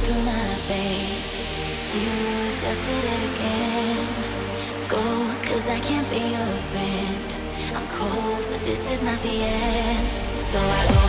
through my veins. You just did it again. Go, 'cause I can't be your friend. I'm cold, but this is not the end. So I go